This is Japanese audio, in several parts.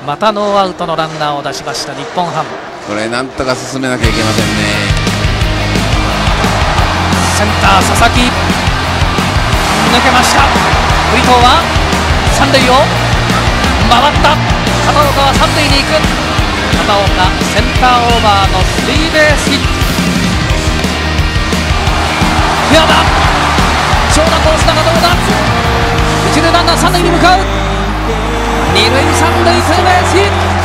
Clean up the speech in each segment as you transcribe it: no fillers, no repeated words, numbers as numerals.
またノーアウトのランナーを出しました日本ハム。 これなんとか進めなきゃいけませんね。 センター佐々木抜けました。栗東は三塁を回った。片岡は三塁に行く。片岡センターオーバーのスリーベースヒット。フェアだ。長打コースだがどうだ。一塁ランナー三塁に向かう。二塁三塁ツーベースヒット。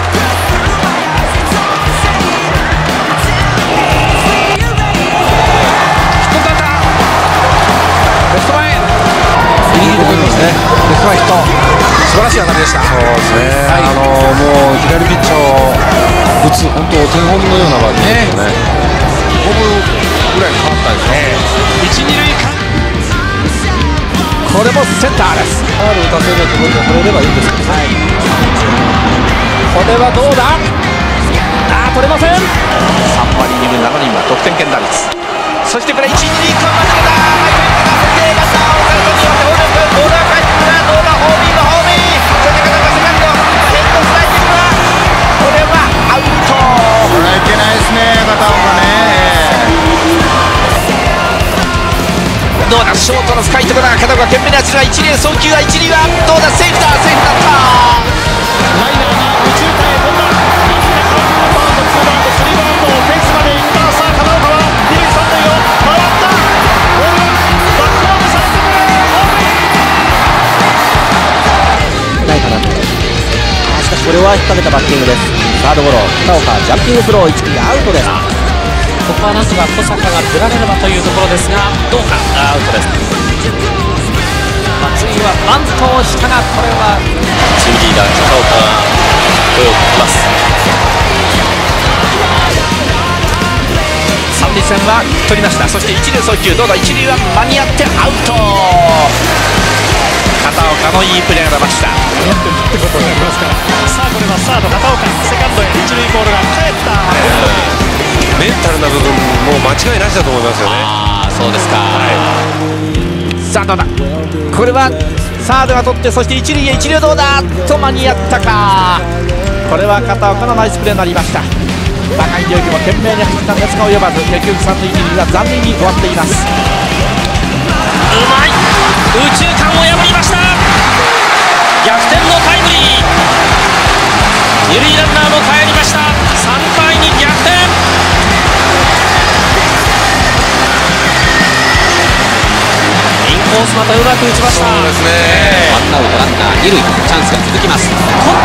レフト前、いいところですね。レフト前ヒット、素晴らしい当たりでした。そうですね、はい、もう左ピッチャーを打つ本当お手本のようなバッティングですよね。5分ぐらい変わったでしょ。一二塁間、これもセンターです。ファウル打たせるところで取れればいいんですけど、はい、これはどうだ。取れません。3割2分7厘は得点圏打率。そしてこれ一二塁間間違えた。ボールが返ってくる。ノーバーホーミーのホーミー。そして片岡セカンドヘッドスライディングはこれはアウト。これはいけないですね、片岡ね。どうだ、ショートの深いところだ。片岡懸命な走るは一塁送球は一塁はどうだ。セーフだ、セーフだった。ライナーが右中間へ飛んだ。ワンバウンド、ツーバウンド、スリーバウンド、フェンスまで行った。さあ片岡は二塁三塁を回った。ボールバックホームされてくる。ないかな。しかしこれは引っ掛けたバッティングです。サードゴロ、片岡ジャンピングスロー、一塁アウトです。 ここはなんとか小坂が出られればというところですが、どうか。アウトです。松井はバントをしたが、これはチームリーダー片岡が声をかけます。 三塁線は取りました。そして一塁送球、どうだ。一塁は間に合ってアウト。片岡のいいプレーが出ました。ってことになりますから。さあこれはサード片岡、セカンドへ一塁ボールが返った。 メンタルな部分も間違いなしだと思いますよね。 そうですか、 さあどうだ。これはサードが取って、そして一塁へ一塁どうだと間に合ったか。これは片岡のナイスプレーになりました。高い領域も懸命に走ったんですが及ばず、結局三塁二塁は残念に終わっています。 うまい。右中間を破りました。逆転のタイムリー。二塁ランナーも帰りました。3対2逆転。インコースまたうまく打ちました。 そうですね。 ワンアウトランナー二塁、チャンスが続きます。今